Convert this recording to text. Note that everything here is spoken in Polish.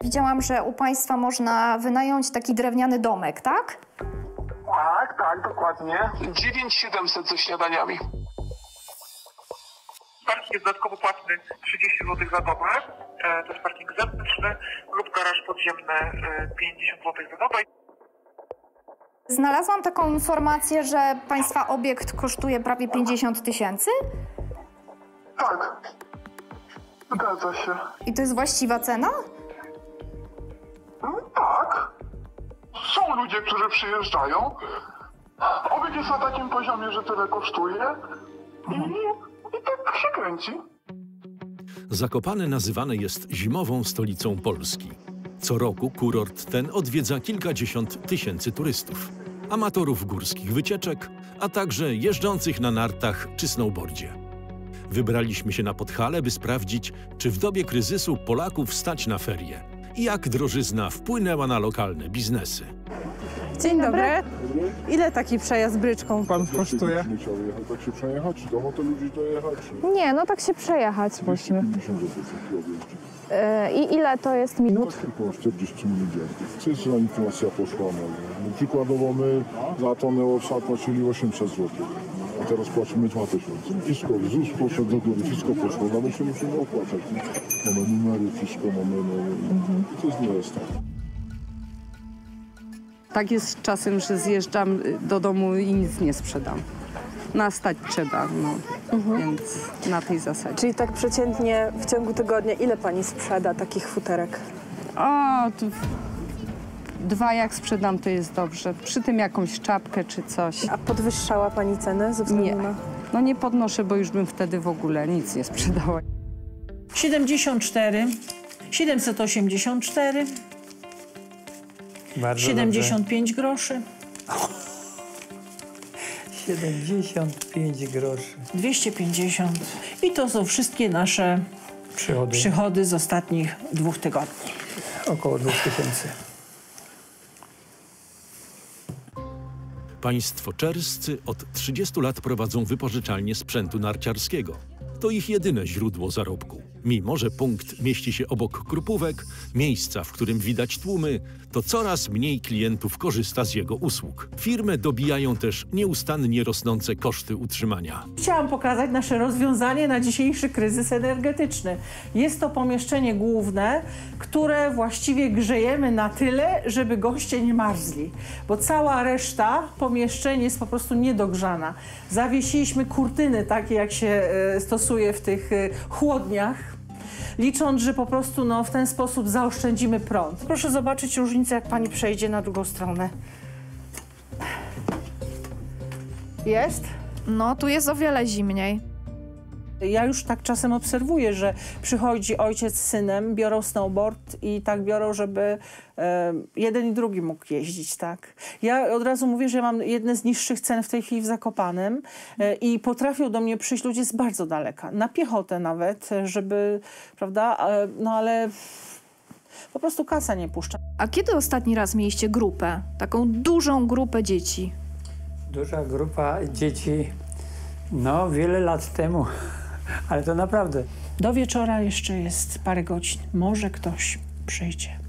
Widziałam, że u państwa można wynająć taki drewniany domek, tak? Tak, dokładnie. 9700 ze śniadaniami. Parking jest dodatkowo płatny 30 zł za dobę. To jest parking zewnętrzny lub garaż podziemny 50 zł za dobę. Znalazłam taką informację, że państwa obiekt kosztuje prawie 50 000. Tak, zgadza się. I to jest właściwa cena? Tak. Są ludzie, którzy przyjeżdżają. Obiekt jest na takim poziomie, że tyle kosztuje. I tak się kręci. Zakopane nazywane jest zimową stolicą Polski. Co roku kurort ten odwiedza kilkadziesiąt tysięcy turystów, amatorów górskich wycieczek, a także jeżdżących na nartach czy snowboardzie. Wybraliśmy się na Podhale, by sprawdzić, czy w dobie kryzysu Polaków stać na ferie i jak drożyzna wpłynęła na lokalne biznesy. Dzień dobry. Ile taki przejazd bryczką? Pan kosztuje? Musiał jechać, tak się przejechać? Do hotelu gdzieś dojechać? Nie, no tak się przejechać musimy. 50 zł objeździć. I ile to jest minut? Około 40 minut jazdy. Cyfra inflacja poszła. No, przykładowo my za tonę owsa płacili 800 zł. A teraz płacimy 2000. Wszystko, ZUS poszedł do góry, wszystko poszło. No my się musimy opłacać. Mamy numery, wszystko mamy. To jest nie jest tak. Tak jest czasem, że zjeżdżam do domu i nic nie sprzedam. Nastać trzeba, więc na tej zasadzie. Czyli tak przeciętnie w ciągu tygodnia ile pani sprzeda takich futerek? O, to 2 jak sprzedam, to jest dobrze. Przy tym jakąś czapkę czy coś. A podwyższała pani cenę ze względu Nie. na... No nie podnoszę, bo już bym wtedy w ogóle nic nie sprzedała. 74, 784, Bardzo 75 groszy, 75 groszy 250 i to są wszystkie nasze przychody z ostatnich 2 tygodni. około 2000. Państwo czerscy od 30 lat prowadzą wypożyczalnię sprzętu narciarskiego. To ich jedyne źródło zarobku. Mimo że punkt mieści się obok Krupówek, miejsca, w którym widać tłumy, to coraz mniej klientów korzysta z jego usług. Firmę dobijają też nieustannie rosnące koszty utrzymania. Chciałam pokazać nasze rozwiązanie na dzisiejszy kryzys energetyczny. Jest to pomieszczenie główne, które właściwie grzejemy na tyle, żeby goście nie marzli, bo cała reszta pomieszczeń jest po prostu niedogrzana. Zawiesiliśmy kurtyny takie, jak się stosuje w tych chłodniach, licząc, że po prostu w ten sposób zaoszczędzimy prąd. Proszę zobaczyć różnicę, jak pani przejdzie na drugą stronę. Jest? No, tu jest o wiele zimniej. Ja już tak czasem obserwuję, że przychodzi ojciec z synem, biorą snowboard i tak biorą, żeby jeden i drugi mógł jeździć, tak. Ja od razu mówię, że ja mam jedne z niższych cen w tej chwili w Zakopanem i potrafią do mnie przyjść ludzie z bardzo daleka, na piechotę nawet, żeby, prawda, no ale po prostu kasa nie puszcza. A kiedy ostatni raz mieliście grupę? Taką dużą grupę dzieci? Duża grupa dzieci, no wiele lat temu, ale to naprawdę. Do wieczora jeszcze jest parę godzin, może ktoś przyjdzie.